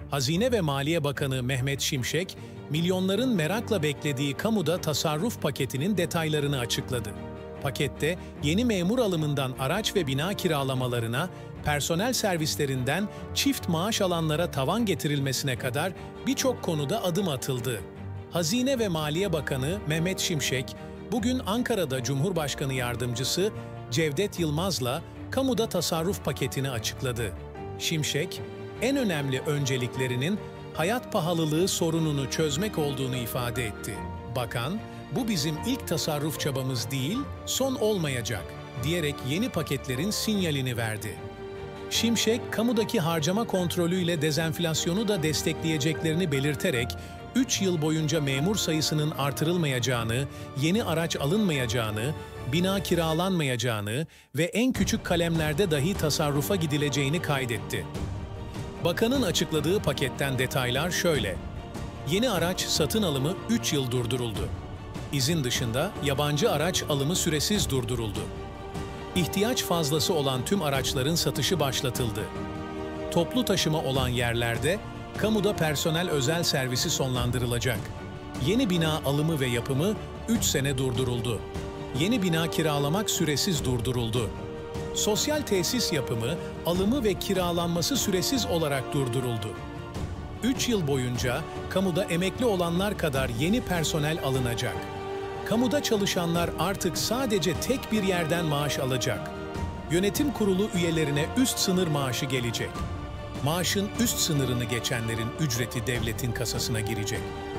Hazine ve Maliye Bakanı Mehmet Şimşek, milyonların merakla beklediği kamuda tasarruf paketinin detaylarını açıkladı. Pakette yeni memur alımından araç ve bina kiralamalarına, personel servislerinden çift maaş alanlara tavan getirilmesine kadar birçok konuda adım atıldı. Hazine ve Maliye Bakanı Mehmet Şimşek, bugün Ankara'da Cumhurbaşkanı Yardımcısı Cevdet Yılmaz'la kamuda tasarruf paketini açıkladı. Şimşek, en önemli önceliklerinin hayat pahalılığı sorununu çözmek olduğunu ifade etti. Bakan, "Bu bizim ilk tasarruf çabamız değil, son olmayacak," diyerek yeni paketlerin sinyalini verdi. Şimşek, kamudaki harcama kontrolüyle dezenflasyonu da destekleyeceklerini belirterek, 3 yıl boyunca memur sayısının artırılmayacağını, yeni araç alınmayacağını, bina kiralanmayacağını ve en küçük kalemlerde dahi tasarrufa gidileceğini kaydetti. Bakanın açıkladığı paketten detaylar şöyle: Yeni araç satın alımı 3 yıl durduruldu. İzin dışında yabancı araç alımı süresiz durduruldu. İhtiyaç fazlası olan tüm araçların satışı başlatıldı. Toplu taşıma olan yerlerde kamuda personel özel servisi sonlandırılacak. Yeni bina alımı ve yapımı 3 sene durduruldu. Yeni bina kiralamak süresiz durduruldu. Sosyal tesis yapımı, alımı ve kiralanması süresiz olarak durduruldu. 3 yıl boyunca kamuda emekli olanlar kadar yeni personel alınacak. Kamuda çalışanlar artık sadece tek bir yerden maaş alacak. Yönetim kurulu üyelerine üst sınır maaşı gelecek. Maaşın üst sınırını geçenlerin ücreti devletin kasasına girecek.